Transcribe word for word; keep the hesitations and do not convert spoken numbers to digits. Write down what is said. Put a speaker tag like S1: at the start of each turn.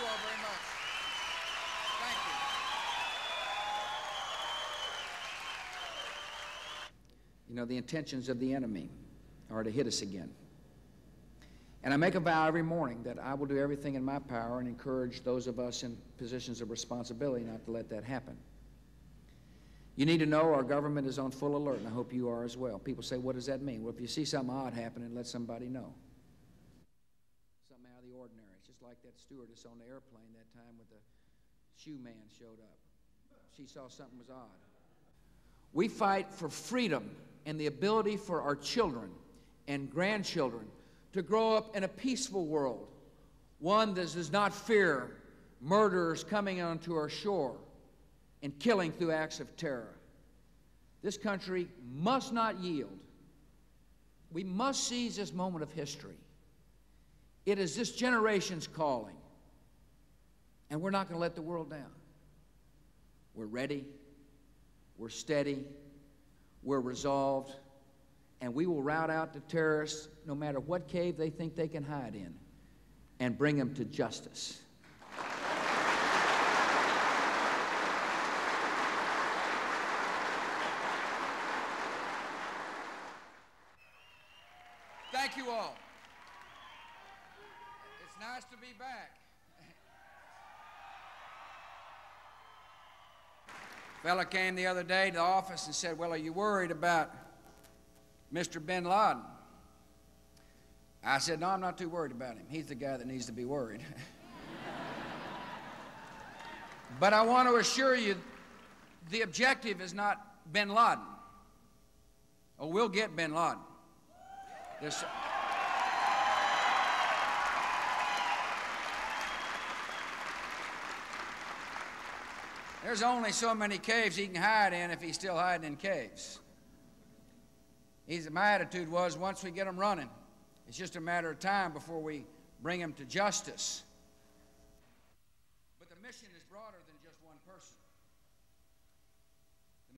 S1: you all very much. Thank you. You know, the intentions of the enemy are to hit us again. And I make a vow every morning that I will do everything in my power and encourage those of us in positions of responsibility not to let that happen. You need to know our government is on full alert, and I hope you are as well. People say, what does that mean? Well, if you see something odd happening, let somebody know. Something out of the ordinary. It's just like that stewardess on the airplane that time when the shoe man showed up. She saw something was odd. We fight for freedom and the ability for our children and grandchildren to grow up in a peaceful world, one that does not fear murderers coming onto our shore and killing through acts of terror. This country must not yield. We must seize this moment of history. It is this generation's calling, and we're not going to let the world down. We're ready, we're steady, we're resolved, and we will rout out the terrorists no matter what cave they think they can hide in and bring them to justice. Thank you all. It's nice to be back. A fella came the other day to the office and said, well, are you worried about Mister bin Laden? I said, no, I'm not too worried about him. He's the guy that needs to be worried. But I want to assure you, the objective is not bin Laden. Oh, we'll get bin Laden. This, there's only so many caves he can hide in if he's still hiding in caves. He's, my attitude was, once we get him running, it's just a matter of time before we bring him to justice. But the mission is